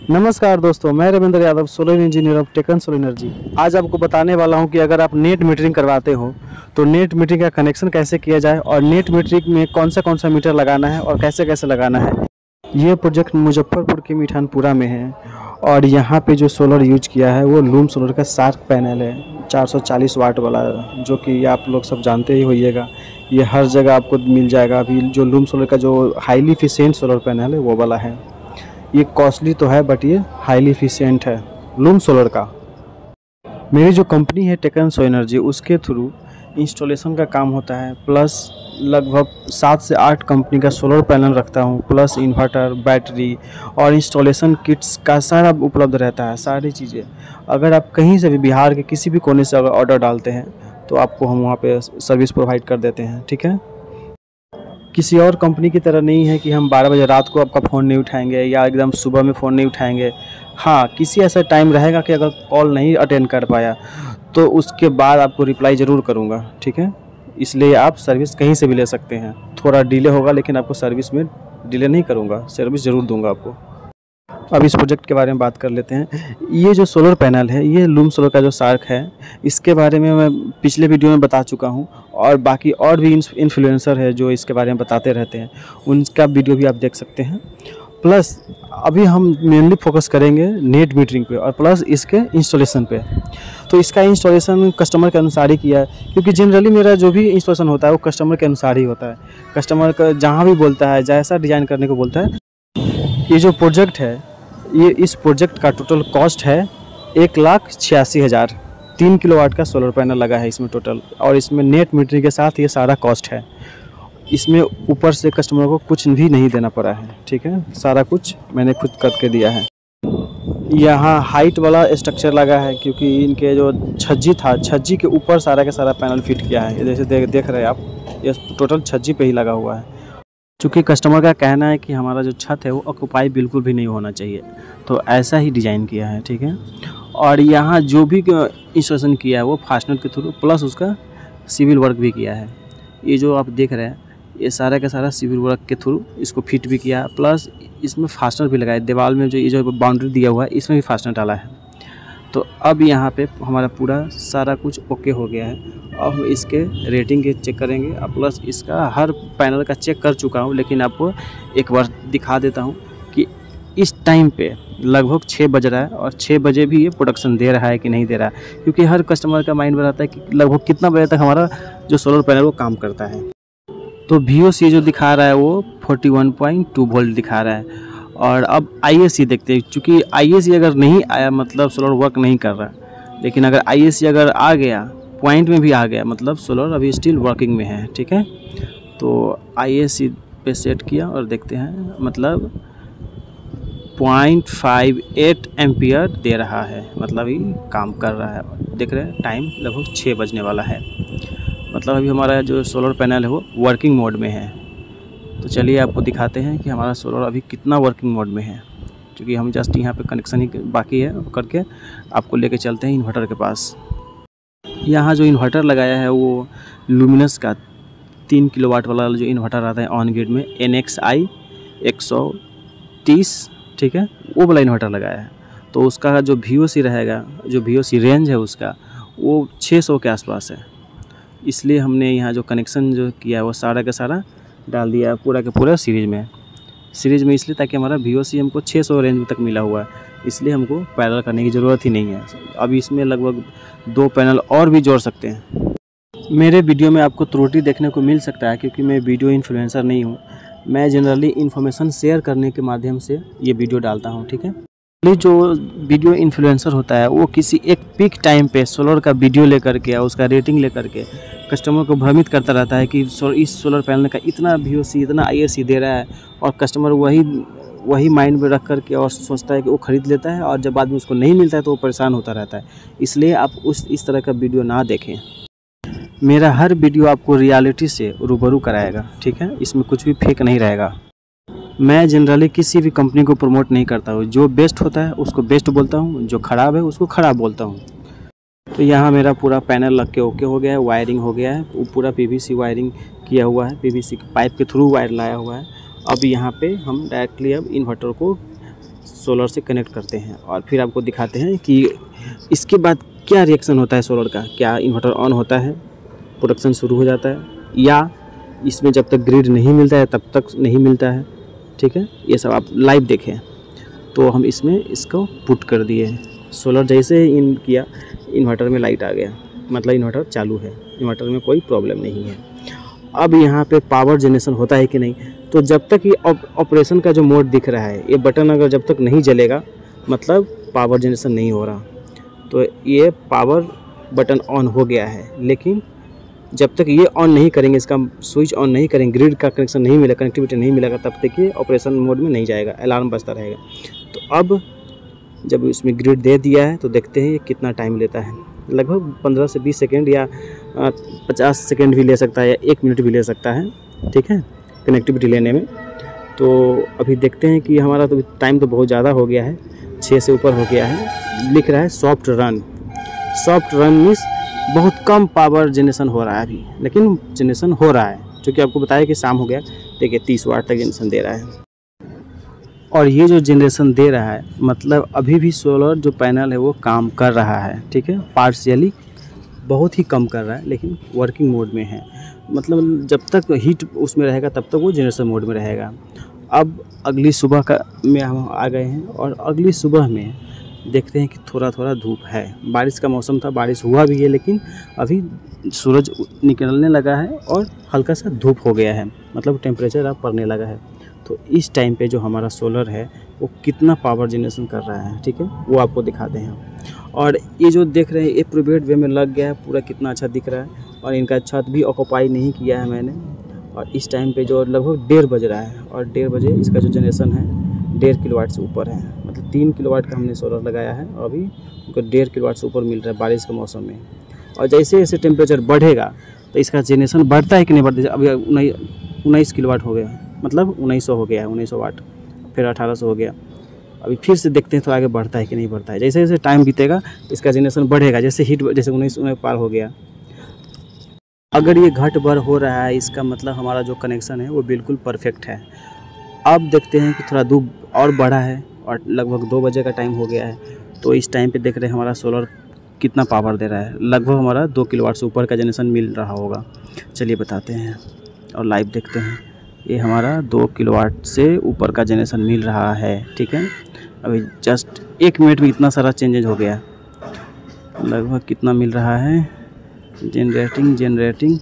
नमस्कार दोस्तों, मैं Ravindra Yadav, solar engineer of Tekan solar energy. आज आपको बताने वाला हूं कि अगर आप नेट मीटरिंग करवाते हो तो नेट मीटरिंग का कनेक्शन कैसे किया जाए और नेट मीटरिंग में कौन सा मीटर लगाना है और कैसे कैसे लगाना है। ये प्रोजेक्ट मुजफ्फरपुर के मिठानपुरा में है और यहाँ पे जो सोलर यूज किया है वो लूम सोलर का शार्क पैनल है 440 वाट वाला, जो कि आप लोग सब जानते ही होइएगा। ये हर जगह आपको मिल जाएगा। अभी जो लूम सोलर का जो हाईली एफिशिएंट सोलर पैनल है वो वाला है। ये कॉस्टली तो है बट ये हाईली एफिशिएंट है लूम सोलर का। मेरी जो कंपनी है टेकन सोलर एनर्जी, उसके थ्रू इंस्टॉलेशन का काम होता है, प्लस लगभग 7 से 8 कंपनी का सोलर पैनल रखता हूँ, प्लस इन्वर्टर, बैटरी और इंस्टॉलेशन किट्स का सारा उपलब्ध रहता है, सारी चीज़ें। अगर आप कहीं से भी बिहार के किसी भी कोने से अगर ऑर्डर डालते हैं तो आपको हम वहाँ पे सर्विस प्रोवाइड कर देते हैं, ठीक है। किसी और कंपनी की तरह नहीं है कि हम 12 बजे रात को आपका फ़ोन नहीं उठाएंगे या एकदम सुबह में फ़ोन नहीं उठाएंगे। हाँ, किसी ऐसा टाइम रहेगा कि अगर कॉल नहीं अटेंड कर पाया तो उसके बाद आपको रिप्लाई ज़रूर करूँगा, ठीक है। इसलिए आप सर्विस कहीं से भी ले सकते हैं। थोड़ा डिले होगा लेकिन आपको सर्विस में डिले नहीं करूँगा, सर्विस ज़रूर दूँगा आपको। अब इस प्रोजेक्ट के बारे में बात कर लेते हैं। ये जो सोलर पैनल है, ये लूम सोलर का जो शार्क है, इसके बारे में मैं पिछले वीडियो में बता चुका हूँ और बाकी और भी इन्फ्लुएंसर है जो इसके बारे में बताते रहते हैं, उनका वीडियो भी आप देख सकते हैं। प्लस अभी हम मेनली फोकस करेंगे नेट मीटरिंग पे और प्लस इसके इंस्टॉलेशन पे। तो इसका इंस्टॉलेशन कस्टमर के अनुसार ही किया है, क्योंकि जनरली मेरा जो भी इंस्टॉलेशन होता है वो कस्टमर के अनुसार ही होता है। कस्टमर का जहाँ भी बोलता है, जैसा डिज़ाइन करने को बोलता है। ये जो प्रोजेक्ट है, ये इस प्रोजेक्ट का टोटल कॉस्ट है 1,86,000। 3 किलोवाट का सोलर पैनल लगा है इसमें टोटल, और इसमें नेट मीटरिंग के साथ ये सारा कॉस्ट है। इसमें ऊपर से कस्टमर को कुछ भी नहीं देना पड़ा है, ठीक है। सारा कुछ मैंने खुद करके दिया है। यहाँ हाइट वाला स्ट्रक्चर लगा है क्योंकि इनके जो छज्जी था, छज्जी के ऊपर सारा का सारा पैनल फिट किया है। ये जैसे देख रहे हैं आप, ये टोटल छज्जी पे ही लगा हुआ है। चूँकि कस्टमर का कहना है कि हमारा जो छत है वो ऑक्यूपाई बिल्कुल भी नहीं होना चाहिए, तो ऐसा ही डिज़ाइन किया है, ठीक है। और यहाँ जो भी इंस्टॉलेशन किया है वो फास्टनर के थ्रू, प्लस उसका सिविल वर्क भी किया है। ये जो आप देख रहे हैं, ये सारा का सारा सिविल वर्क के थ्रू इसको फिट भी किया है, प्लस इसमें फास्टनर भी लगाया है। दीवार में जो ये जो बाउंड्री दिया हुआ है इसमें भी फास्टनर डाला है। तो अब यहाँ पे हमारा पूरा सारा कुछ ओके हो गया है। अब हम इसके रेटिंग के चेक करेंगे, और प्लस इसका हर पैनल का चेक कर चुका हूँ, लेकिन आपको एक बार दिखा देता हूँ कि इस टाइम पे लगभग 6 बज रहा है और 6 बजे भी ये प्रोडक्शन दे रहा है कि नहीं दे रहा है, क्योंकि हर कस्टमर का माइंड में रहता है कि लगभग कितना बजे तक हमारा जो सोलर पैनल वो काम करता है। तो VOC जो दिखा रहा है वो 41.2 वोल्ट दिखा रहा है। और अब ISC देखते हैं, चूँकि ISC अगर नहीं आया मतलब सोलर वर्क नहीं कर रहा है, लेकिन अगर ISC अगर आ गया, पॉइंट में भी आ गया, मतलब सोलर अभी स्टिल वर्किंग में है, ठीक है। तो ISC पे सेट किया और देखते हैं, मतलब 0.58 एम्पियर दे रहा है, मतलब ये काम कर रहा है। देख रहे हैं टाइम लगभग 6 बजने वाला है, मतलब अभी हमारा जो सोलर पैनल है वो वर्किंग मोड में है। तो चलिए आपको दिखाते हैं कि हमारा सोलर अभी कितना वर्किंग मोड में है, क्योंकि हम जस्ट यहाँ पे कनेक्शन ही बाकी है करके आपको लेके चलते हैं इन्वर्टर के पास। यहाँ जो इन्वर्टर लगाया है वो लुमिनस का 3 किलोवाट वाला जो इन्वर्टर आता है ऑन ग्रिड में, NXI 130, ठीक है, वो वाला इन्वर्टर लगाया है। तो उसका जो VOC रहेगा, जो VOC रेंज है उसका, वो 600 के आसपास है। इसलिए हमने यहाँ जो कनेक्शन जो किया है वो सारा का सारा डाल दिया है, पूरा के पूरा सीरीज में इसलिए ताकि हमारा VOC हमको 600 रेंज तक मिला हुआ है, इसलिए हमको पैनल करने की ज़रूरत ही नहीं है। अब इसमें लगभग 2 पैनल और भी जोड़ सकते हैं। मेरे वीडियो में आपको त्रुटि देखने को मिल सकता है, क्योंकि मैं वीडियो इन्फ्लुएंसर नहीं हूँ। मैं जनरली इन्फॉर्मेशन शेयर करने के माध्यम से ये वीडियो डालता हूँ, ठीक है। जो वीडियो इन्फ्लुएंसर होता है वो किसी एक पीक टाइम पे सोलर का वीडियो लेकर के या उसका रेटिंग लेकर के कस्टमर को भ्रमित करता रहता है कि इस सोलर पैनल का इतना VOC, इतना ISC दे रहा है, और कस्टमर वही माइंड में रख करके और सोचता है कि वो ख़रीद लेता है, और जब बाद में उसको नहीं मिलता है तो वो परेशान होता रहता है। इसलिए आप इस तरह का वीडियो ना देखें। मेरा हर वीडियो आपको रियलिटी से रूबरू कराएगा, ठीक है। इसमें कुछ भी फेक नहीं रहेगा। मैं जनरली किसी भी कंपनी को प्रमोट नहीं करता हूँ। जो बेस्ट होता है उसको बेस्ट बोलता हूँ, जो ख़राब है उसको ख़राब बोलता हूँ। तो यहाँ मेरा पूरा पैनल लग के ओके हो गया है, वायरिंग हो गया है, वो पूरा PVC वायरिंग किया हुआ है, PVC पाइप के थ्रू वायर लाया हुआ है। अब यहाँ पे हम डायरेक्टली अब इन्वर्टर को सोलर से कनेक्ट करते हैं और फिर आपको दिखाते हैं कि इसके बाद क्या रिएक्शन होता है सोलर का। क्या इन्वर्टर ऑन होता है, प्रोडक्शन शुरू हो जाता है, या इसमें जब तक ग्रिड नहीं मिलता है तब तक नहीं मिलता है। ठीक है, ये सब आप लाइव देखें। तो हम इसमें इसको पुट कर दिए, सोलर जैसे ही इन किया इन्वर्टर में लाइट आ गया, मतलब इन्वर्टर चालू है, इन्वर्टर में कोई प्रॉब्लम नहीं है। अब यहाँ पे पावर जनरेशन होता है कि नहीं, तो जब तक ये ऑपरेशन का जो मोड दिख रहा है, ये बटन अगर जब तक नहीं जलेगा मतलब पावर जनरेशन नहीं हो रहा। तो ये पावर बटन ऑन हो गया है, लेकिन जब तक ये ऑन नहीं करेंगे, इसका स्विच ऑन नहीं करेंगे, ग्रिड का कनेक्शन नहीं मिलेगा, कनेक्टिविटी नहीं मिलेगा, तब तक ये ऑपरेशन मोड में नहीं जाएगा, अलार्म बजता रहेगा। तो अब जब इसमें ग्रिड दे दिया है तो देखते हैं ये कितना टाइम लेता है। लगभग 15 से 20 सेकेंड या 50 सेकेंड भी ले सकता है, या 1 मिनट भी ले सकता है। ठीक है, कनेक्टिविटी लेने में। तो अभी देखते हैं कि हमारा तो टाइम तो बहुत ज़्यादा हो गया है, 6 से ऊपर हो गया है। लिख रहा है soft run. Soft run means बहुत कम पावर जनरेशन हो रहा है अभी, लेकिन जनरेशन हो रहा है। क्योंकि आपको बताया कि शाम हो गया, देखिए 30 वाट तक जनरेशन दे रहा है। और ये जो जनरेशन दे रहा है मतलब अभी भी सोलर जो पैनल है वो काम कर रहा है। ठीक है, पार्शियली बहुत ही कम कर रहा है, लेकिन वर्किंग मोड में है। मतलब जब तक हीट उसमें रहेगा तब तक वो जनरेशन मोड में रहेगा। अब अगली सुबह का में हम आ गए हैं और अगली सुबह में देखते हैं कि थोड़ा थोड़ा धूप है। बारिश का मौसम था, बारिश हुआ भी है, लेकिन अभी सूरज निकलने लगा है और हल्का सा धूप हो गया है, मतलब टेम्परेचर अब पड़ने लगा है। तो इस टाइम पे जो हमारा सोलर है वो कितना पावर जनरेशन कर रहा है, ठीक है, वो आपको दिखाते हैं। और ये जो देख रहे हैं ये प्रीपेड वे में लग गया है, पूरा कितना अच्छा दिख रहा है। और इनका छत भी ऑक्यूपाई नहीं किया है मैंने। और इस टाइम पे जो लगभग 1:30 बज रहा है और 1:30 बजे इसका जो जनरेशन है 1.5 किलोवाट से ऊपर है। मतलब 3 किलोवाट का हमने सोलर लगाया है और अभी उनको 1.5 किलोवाट से ऊपर मिल रहा है बारिश के मौसम में। और जैसे जैसे टेम्परेचर बढ़ेगा तो इसका जनरेशन बढ़ता है कि नहीं बढ़ता। अभी 19 किलोवाट हो गया, मतलब 1900 हो गया है, 1900 वाट, फिर 1800 हो गया। अभी फिर से देखते हैं तो आगे बढ़ता है कि नहीं बढ़ता है। जैसे जैसे टाइम बीतेगा इसका जनरेशन बढ़ेगा, जैसे हीट जैसे 19 पार हो गया। अगर ये घट बढ़ हो रहा है इसका मतलब हमारा जो कनेक्शन है वो बिल्कुल परफेक्ट है। अब देखते हैं कि थोड़ा धूप और बढ़ा है और लगभग 2 बजे का टाइम हो गया है। तो इस टाइम पे देख रहे हैं हमारा सोलर कितना पावर दे रहा है। लगभग हमारा 2 किलोवाट से ऊपर का जनरेशन मिल रहा होगा। चलिए बताते हैं और लाइव देखते हैं। ये हमारा 2 किलोवाट से ऊपर का जनरेशन मिल रहा है, ठीक है। अभी जस्ट 1 मिनट में इतना सारा चेंजेज हो गया। लगभग कितना मिल रहा है जनरेटिंग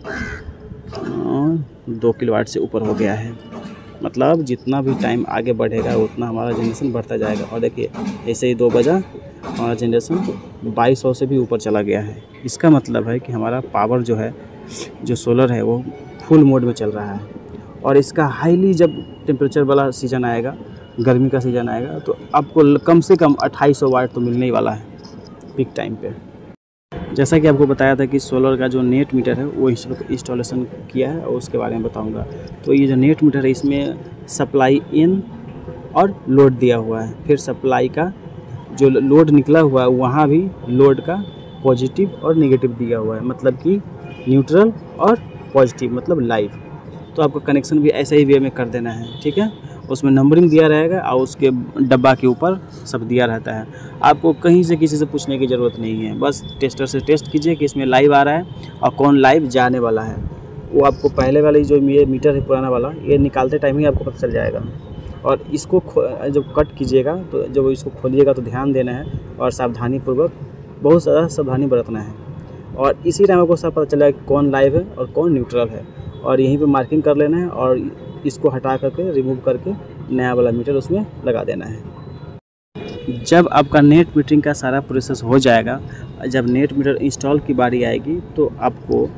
और 2 किलोवाट से ऊपर हो गया है। मतलब जितना भी टाइम आगे बढ़ेगा उतना हमारा जनरेशन बढ़ता जाएगा। और देखिए ऐसे ही 2 बजा हमारा जनरेशन 2200 से भी ऊपर चला गया है। इसका मतलब है कि हमारा पावर जो है, जो सोलर है वो फुल मोड में चल रहा है। और इसका हाईली जब टेम्परेचर वाला सीज़न आएगा, गर्मी का सीज़न आएगा, तो आपको कम से कम 2800 वाट तो मिलने ही वाला है पीक टाइम पे। जैसा कि आपको बताया था कि सोलर का जो नेट मीटर है वो इंस्टॉलेशन किया है और उसके बारे में बताऊंगा। तो ये जो नेट मीटर है इसमें सप्लाई इन और लोड दिया हुआ है। फिर सप्लाई का जो लोड निकला हुआ है वहाँ भी लोड का पॉजिटिव और नेगेटिव दिया हुआ है, मतलब कि न्यूट्रल और पॉजिटिव, मतलब लाइव। तो आपको कनेक्शन भी ऐसे ही वे में कर देना है, ठीक है। उसमें नंबरिंग दिया रहेगा और उसके डब्बा के ऊपर सब दिया रहता है। आपको कहीं से किसी से पूछने की ज़रूरत नहीं है, बस टेस्टर से टेस्ट कीजिए कि इसमें लाइव आ रहा है और कौन लाइव जाने वाला है। वो आपको पहले वाली जो ये मीटर है पुराना वाला, ये निकालते टाइम ही आपको पता चल जाएगा। और इसको जब कट कीजिएगा तो जब इसको खोलिएगा तो ध्यान देना है और सावधानीपूर्वक, बहुत ज़्यादा सावधानी बरतना है। और इसी टाइम आपको सब पता चलेगा कि कौन लाइव है और कौन न्यूट्रल है। और यहीं पे मार्किंग कर लेना है और इसको हटा करके रिमूव करके नया वाला मीटर उसमें लगा देना है। जब आपका नेट मीटरिंग का सारा प्रोसेस हो जाएगा, जब नेट मीटर इंस्टॉल की बारी आएगी तो आपको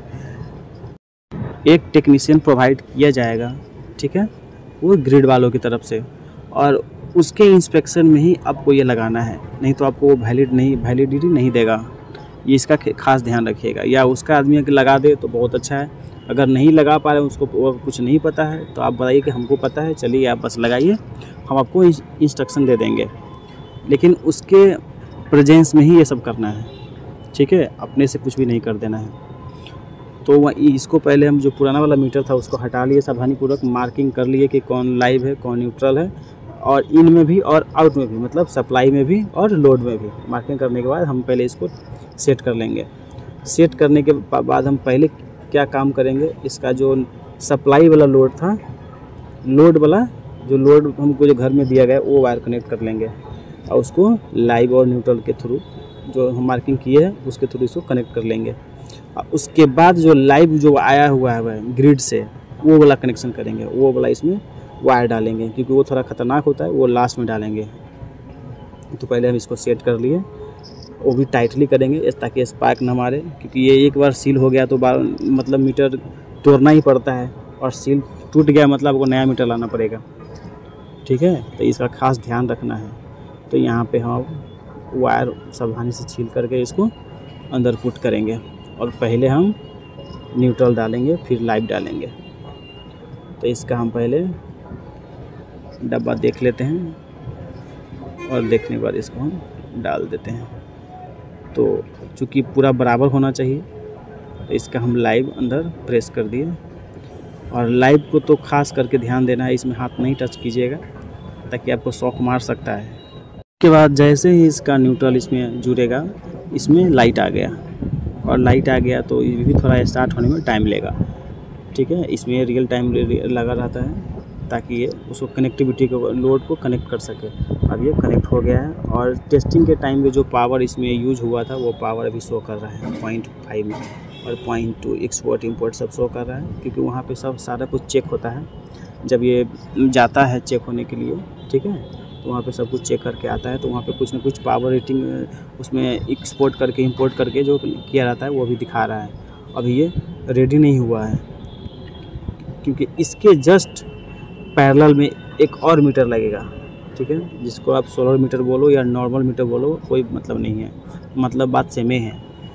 एक टेक्नीशियन प्रोवाइड किया जाएगा, ठीक है, वो ग्रिड वालों की तरफ से। और उसके इंस्पेक्शन में ही आपको ये लगाना है, नहीं तो आपको वो वैलिडिटी नहीं देगा। ये इसका खास ध्यान रखिएगा। या उसका आदमी अगर लगा दे तो बहुत अच्छा है, अगर नहीं लगा पा रहे, उसको कुछ नहीं पता है तो आप बताइए कि हमको पता है, चलिए आप बस लगाइए, हम आपको इंस्ट्रक्शन दे देंगे। लेकिन उसके प्रेजेंस में ही ये सब करना है, ठीक है, अपने से कुछ भी नहीं कर देना है। तो इसको पहले हम जो पुराना वाला मीटर था उसको हटा लिए, सावधानीपूर्वक मार्किंग कर लिए कि कौन लाइव है कौन न्यूट्रल है। और इन में भी और आउट में भी, मतलब सप्लाई में भी और लोड में भी। मार्किंग करने के बाद हम पहले इसको सेट कर लेंगे। सेट करने के बाद हम पहले क्या काम करेंगे, इसका जो सप्लाई वाला लोड था, लोड वाला जो लोड हमको जो घर में दिया गया वो वायर कनेक्ट कर लेंगे और उसको लाइव और न्यूट्रल के थ्रू जो हम मार्किंग किए हैं उसके थ्रू इसको कनेक्ट कर लेंगे। और उसके बाद जो लाइव जो आया हुआ है ग्रिड से वो वाला कनेक्शन करेंगे, वो वाला इसमें वायर डालेंगे, क्योंकि वो थोड़ा ख़तरनाक होता है, वो लास्ट में डालेंगे। तो पहले हम इसको सेट कर लिए, वो भी टाइटली करेंगे ताकि स्पार्क ना मारे, क्योंकि ये एक बार सील हो गया तो मतलब मीटर तोड़ना ही पड़ता है, और सील टूट गया मतलब आपको नया मीटर लाना पड़ेगा। ठीक है, तो इसका खास ध्यान रखना है। तो यहाँ पे हम वायर सावधानी से छील करके इसको अंदर पुट करेंगे, और पहले हम न्यूट्रल डालेंगे फिर लाइव डालेंगे। तो इसका हम पहले डब्बा देख लेते हैं, और देखने के बाद इसको हम डाल देते हैं। तो चूँकि पूरा बराबर होना चाहिए, तो इसका हम लाइव अंदर प्रेस कर दिए। और लाइव को तो खास करके ध्यान देना है, इसमें हाथ नहीं टच कीजिएगा ताकि आपको शॉक मार सकता है। उसके बाद जैसे ही इसका न्यूट्रल इसमें जुड़ेगा, इसमें लाइट आ गया, और लाइट आ गया तो ये भी थोड़ा स्टार्ट होने में टाइम लेगा। ठीक है, इसमें रियल टाइम लगा रहता है ताकि ये उसको कनेक्टिविटी को, लोड को कनेक्ट कर सके। अब ये कनेक्ट हो गया है, और टेस्टिंग के टाइम में जो पावर इसमें यूज हुआ था वो पावर अभी शो कर रहा है 0.5 में, और 0.2 एक्सपोर्ट इंपोर्ट सब शो कर रहा है, क्योंकि वहाँ पे सब सारा कुछ चेक होता है जब ये जाता है चेक होने के लिए। ठीक है, तो वहाँ पे सब कुछ चेक करके आता है, तो वहाँ पे कुछ ना कुछ पावर रेटिंग उसमें एक्सपोर्ट करके इंपोर्ट करके जो किया रहता है वो भी दिखा रहा है। अभी ये रेडी नहीं हुआ है, क्योंकि इसके जस्ट पैरेलल में एक और मीटर लगेगा। ठीक है, जिसको आप सोलर मीटर बोलो या नॉर्मल मीटर बोलो, कोई मतलब नहीं है, मतलब बात सेम है।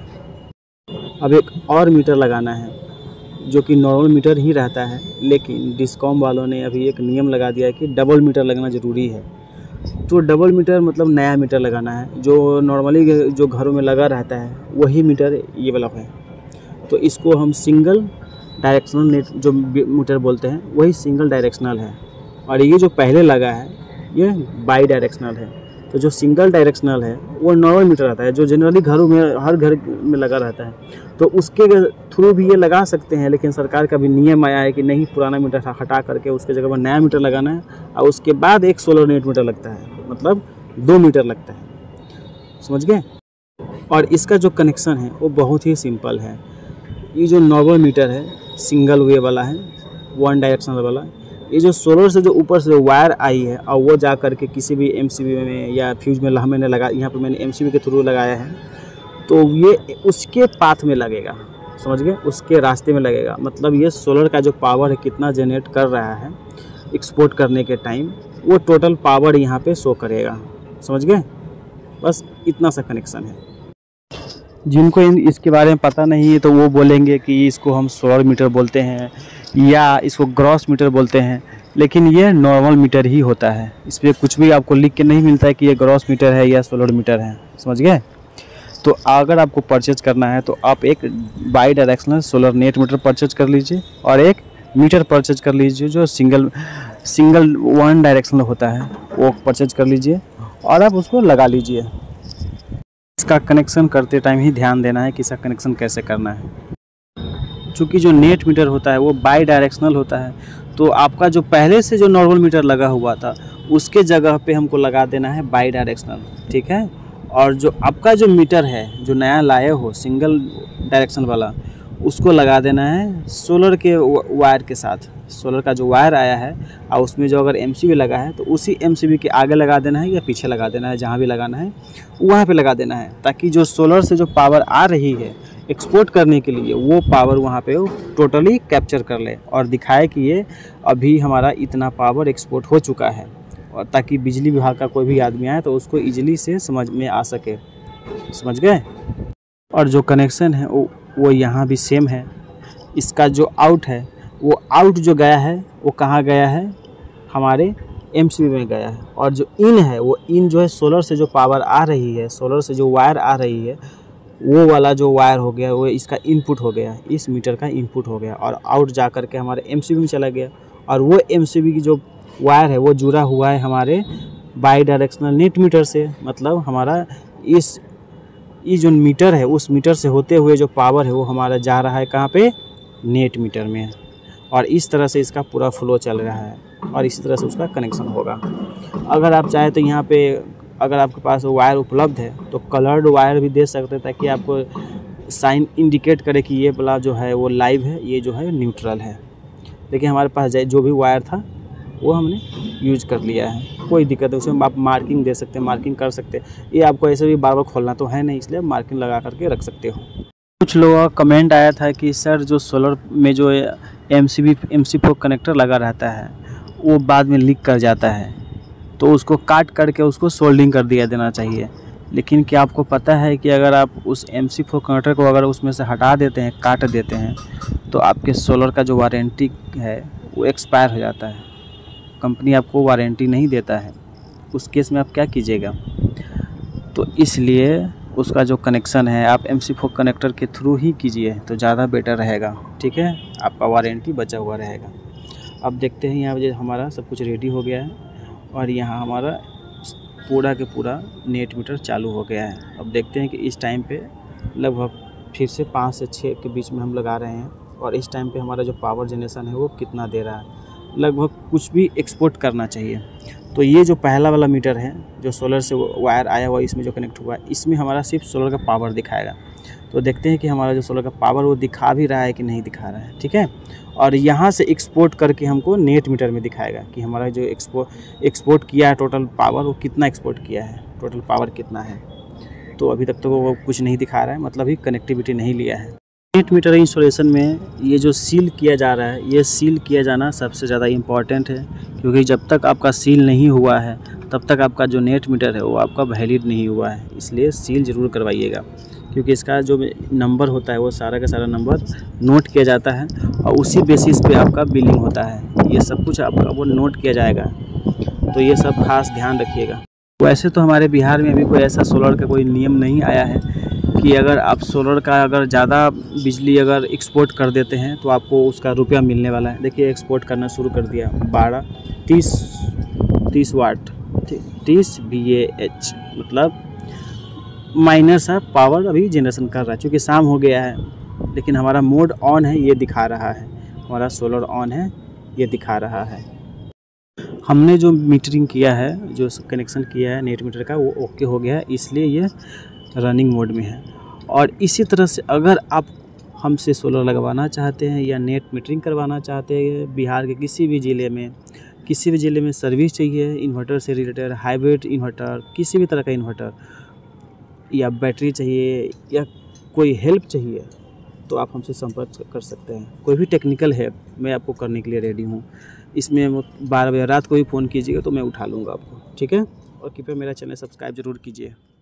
अब एक और मीटर लगाना है जो कि नॉर्मल मीटर ही रहता है, लेकिन डिस्कॉम वालों ने अभी एक नियम लगा दिया है कि डबल मीटर लगना ज़रूरी है। तो डबल मीटर मतलब नया मीटर लगाना है, जो नॉर्मली जो घरों में लगा रहता है वही मीटर ये वाला है। तो इसको हम सिंगल डायरेक्शनल नेट जो मीटर बोलते हैं वही सिंगल डायरेक्शनल है, और ये जो पहले लगा है ये बाई डायरेक्शनल है। तो जो सिंगल डायरेक्शनल है वो नॉर्मल मीटर आता है, जो जनरली घरों में हर घर में लगा रहता है। तो उसके थ्रू भी ये लगा सकते हैं, लेकिन सरकार का भी नियम आया है कि नहीं, पुराना मीटर हटा करके उसके जगह पर नया मीटर लगाना है, और उसके बाद एक सोलर नेट मीटर लगता है, मतलब 2 मीटर लगता है। समझ गए? और इसका जो कनेक्शन है वो बहुत ही सिंपल है। ये जो नॉर्मल मीटर है सिंगल वे वाला है, 1 डायरेक्शनल वाला, ये जो सोलर से जो ऊपर से वायर आई है और वो जा करके किसी भी एमसीबी में या फ्यूज में मैंने लगा, यहाँ पे मैंने एमसीबी के थ्रू लगाया है, तो ये उसके पाथ में लगेगा। समझ गए? उसके रास्ते में लगेगा, मतलब ये सोलर का जो पावर है कितना जनरेट कर रहा है एक्सपोर्ट करने के टाइम, वो टोटल पावर यहाँ पे शो करेगा। समझ गए? बस इतना सा कनेक्शन है। जिनको इसके बारे में पता नहीं है तो वो बोलेंगे कि इसको हम सोलर मीटर बोलते हैं या इसको ग्रॉस मीटर बोलते हैं, लेकिन ये नॉर्मल मीटर ही होता है। इस पर कुछ भी आपको लिख के नहीं मिलता है कि ये ग्रॉस मीटर है या सोलर मीटर है। समझ गए? तो अगर आपको परचेज करना है तो आप एक bidirectional solar net meter purchase कर लीजिए, और एक मीटर परचेज कर लीजिए जो सिंगल 1 डायरेक्शनल होता है, वो परचेज कर लीजिए और आप उसको लगा लीजिए। इसका कनेक्शन करते टाइम ही ध्यान देना है कि इसका कनेक्शन कैसे करना है। चूँकि जो नेट मीटर होता है वो बाई डायरेक्शनल होता है, तो आपका जो पहले से जो नॉर्मल मीटर लगा हुआ था उसके जगह पे हमको लगा देना है बाई डायरेक्शनल। ठीक है? और जो आपका जो मीटर है जो नया लाए हो सिंगल डायरेक्शन वाला, उसको लगा देना है सोलर के वायर के साथ। सोलर का जो वायर आया है और उसमें जो अगर एमसीबी लगा है तो उसी एमसीबी के आगे लगा देना है या पीछे लगा देना है, जहाँ भी लगाना है वहाँ पे लगा देना है, ताकि जो सोलर से जो पावर आ रही है एक्सपोर्ट करने के लिए वो पावर वहाँ पे टोटली कैप्चर कर ले और दिखाए कि ये अभी हमारा इतना पावर एक्सपोर्ट हो चुका है, और ताकि बिजली विभाग का कोई भी आदमी आए तो उसको ईजिली से समझ में आ सके। समझ गए? और जो कनेक्शन है वो यहाँ भी सेम है। इसका जो आउट है वो आउट जो गया है वो कहाँ गया है, हमारे एमसीबी में गया है, और जो इन है वो इन जो है सोलर से जो पावर आ रही है, सोलर से जो वायर आ रही है, वो वाला जो वायर हो गया वो इसका इनपुट हो गया, इस मीटर का इनपुट हो गया, और आउट जा कर के हमारे एमसीबी में चला गया। और वो एमसीबी की जो वायर है वो जुड़ा हुआ है हमारे बाई डायरेक्शनल नेट मीटर से। मतलब हमारा ये जो मीटर है उस मीटर से होते हुए जो पावर है वो हमारा जा रहा है कहाँ पे, नेट मीटर में। और इस तरह से इसका पूरा फ्लो चल रहा है और इसी तरह से उसका कनेक्शन होगा। अगर आप चाहे तो यहाँ पे अगर आपके पास वायर उपलब्ध है तो कलर्ड वायर भी दे सकते हैं, ताकि आपको साइन इंडिकेट करे कि ये वाला जो है वो लाइव है, ये जो है न्यूट्रल है। देखिए हमारे पास जो भी वायर था वो हमने यूज कर लिया है, कोई दिक्कत है। उसमें आप मार्किंग दे सकते हैं, मार्किंग कर सकते हैं। ये आपको ऐसे भी बार बार खोलना तो है नहीं, इसलिए मार्किंग लगा करके रख सकते हो। कुछ लोगों का कमेंट आया था कि सर जो सोलर में जो MC4 कनेक्टर लगा रहता है वो बाद में लीक कर जाता है, तो उसको काट करके उसको सोल्डिंग कर दिया देना चाहिए। लेकिन क्या आपको पता है कि अगर आप उस MC4 कनेक्टर को अगर उसमें से हटा देते हैं, काट देते हैं, तो आपके सोलर का जो वारंटी है वो एक्सपायर हो जाता है। कंपनी आपको वारंटी नहीं देता है, उस केस में आप क्या कीजिएगा। तो इसलिए उसका जो कनेक्शन है आप MC4 कनेक्टर के थ्रू ही कीजिए तो ज़्यादा बेटर रहेगा, ठीक है, आपका वारंटी बचा हुआ रहेगा। अब देखते हैं यहाँ जो हमारा सब कुछ रेडी हो गया है और यहाँ हमारा पूरा के पूरा नेट मीटर चालू हो गया है। अब देखते हैं कि इस टाइम पे लगभग फिर से 5 से 6 के बीच में हम लगा रहे हैं और इस टाइम पे हमारा जो पावर जनरेशन है वो कितना दे रहा है। लगभग कुछ भी एक्सपोर्ट करना चाहिए। तो ये जो पहला वाला मीटर है जो सोलर से वायर आया हुआ इसमें जो कनेक्ट हुआ है, इसमें हमारा सिर्फ सोलर का पावर दिखाएगा। तो देखते हैं कि हमारा जो सोलर का पावर वो दिखा भी रहा है कि नहीं दिखा रहा है, ठीक है। और यहाँ से एक्सपोर्ट करके हमको नेट मीटर में दिखाएगा कि हमारा जो एक्सपोर्ट किया है टोटल पावर वो कितना एक्सपोर्ट किया है, टोटल पावर कितना है। तो अभी तक तो वो कुछ नहीं दिखा रहा है, मतलब ही कनेक्टिविटी नहीं लिया है। नेट मीटर इंस्टॉलेशन में ये जो सील किया जा रहा है, ये सील किया जाना सबसे ज़्यादा इम्पॉर्टेंट है, क्योंकि जब तक आपका सील नहीं हुआ है तब तक आपका जो नेट मीटर है वो आपका वैलिड नहीं हुआ है। इसलिए सील ज़रूर करवाइएगा, क्योंकि इसका जो नंबर होता है वो सारा का सारा नंबर नोट किया जाता है और उसी बेसिस पे आपका बिलिंग होता है। ये सब कुछ आपका वो नोट किया जाएगा, तो ये सब खास ध्यान रखिएगा। वैसे तो हमारे बिहार में अभी कोई ऐसा सोलर का कोई नियम नहीं आया है कि अगर आप सोलर का अगर ज़्यादा बिजली अगर एक्सपोर्ट कर देते हैं तो आपको उसका रुपया मिलने वाला है। देखिए एक्सपोर्ट करना शुरू कर दिया 30 वाट 30 VAH, मतलब माइनर सा पावर अभी जनरेशन कर रहा है। क्योंकि शाम हो गया है लेकिन हमारा मोड ऑन है ये दिखा रहा है, हमारा सोलर ऑन है ये दिखा रहा है। हमने जो मीटरिंग किया है, जो कनेक्शन किया है नेट मीटर का, वो ओके हो गया है, इसलिए ये रनिंग मोड में है। और इसी तरह से अगर आप हमसे सोलर लगवाना चाहते हैं या नेट मीटरिंग करवाना चाहते हैं, बिहार के किसी भी ज़िले में सर्विस चाहिए, इन्वर्टर से रिलेटेड, हाइब्रिड इन्वर्टर, किसी भी तरह का इन्वर्टर या बैटरी चाहिए या कोई हेल्प चाहिए, तो आप हमसे संपर्क कर सकते हैं। कोई भी टेक्निकल हेल्प मैं आपको करने के लिए रेडी हूँ। इसमें 12 बजे रात को भी फ़ोन कीजिएगा तो मैं उठा लूँगा आपको, ठीक है। और कृपया मेरा चैनल सब्सक्राइब जरूर कीजिए।